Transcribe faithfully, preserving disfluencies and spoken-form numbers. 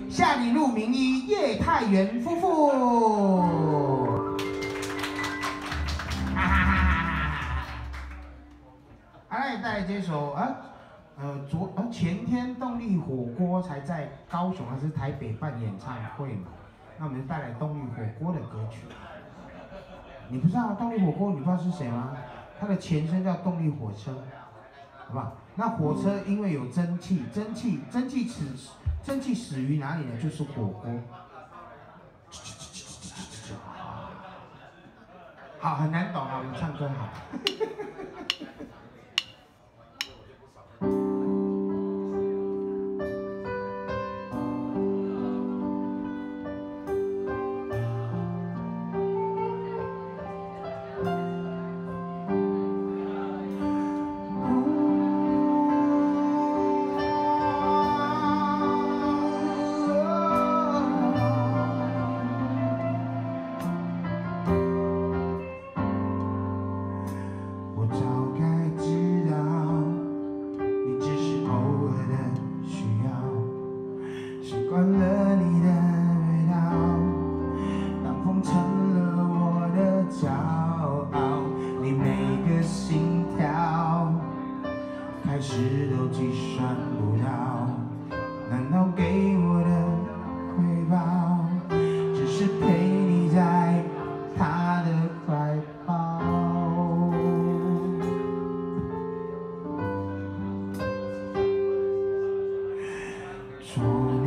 夏里路名医叶太元夫妇。哈哈哈哈哈！阿赖带来这首啊，呃，昨呃前天动力火锅才在高雄还是台北办演唱会嘛，那我们就带来动力火锅的歌曲。你不知道动力火锅，你不知道是谁吗？它的前身叫动力火车，好不好？那火车因为有蒸汽，蒸汽蒸汽始蒸汽始于哪里呢？就是火锅。好，很难懂啊，我们唱歌好。惯了你的味道，当风成了我的骄傲，你每个心跳开始都计算不到，难道给我的回报只是陪你在他的怀抱？说